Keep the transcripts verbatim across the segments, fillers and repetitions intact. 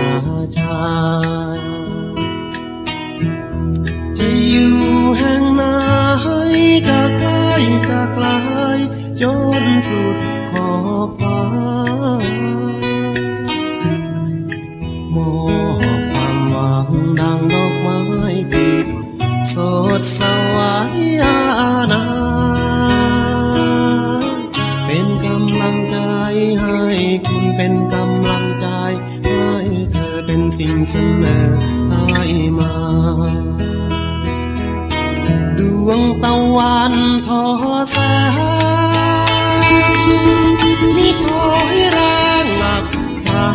ชาจะอยู่แห่งไหนจะไกลจะไกลจนสุดขอบฟ้ามอบความหวังดังดอกไม้ปิดสดสวายอาณาเป็นกำลังใจให้คุณเป็นกำลังใจให้เธอเป็นสิ่งเสมอให้มาดวงตะวันทอแสงมีถอยแรงหลับตา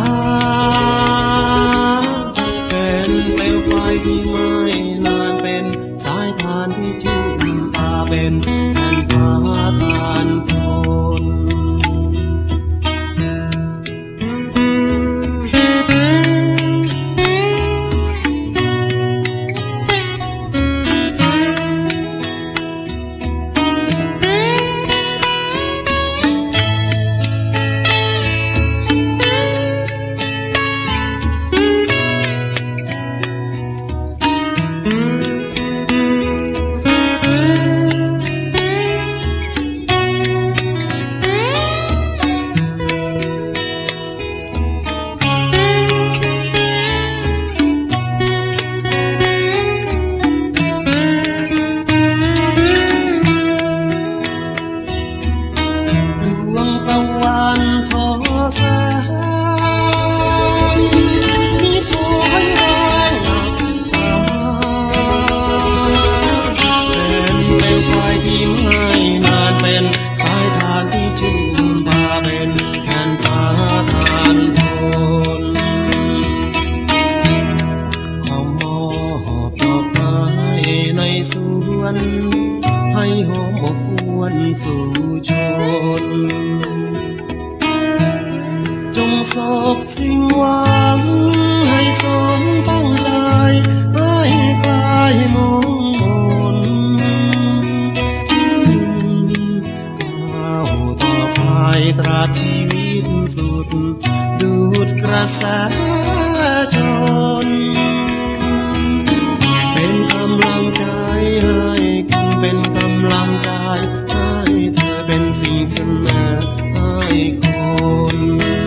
เป็นเปลวไฟที่ไม่นานเป็นสายทานที่ชุ่มตาเป็นแผ่นฟ้าทานทนสายทานที่ชุ่มพาเป็นแผ่นฟ้าทานทนขอมอบดอกไม้ในสวนให้หอมอบอวลสู่ชนจงสบสิ่งหวังให้สมตั้งใจให้คลายมองมนตราบชีวิตสุดดูดกระแสชนเป็นกำลังใจให้คุณเป็นกำลังใจให้เธอเป็นสิ่งเสมอให้คน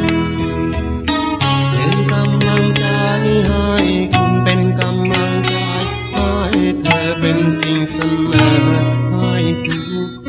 เป็นกำลังใจให้คุณเป็นกำลังใจให้เธอเป็นสิ่งเสมอให้ทุกคน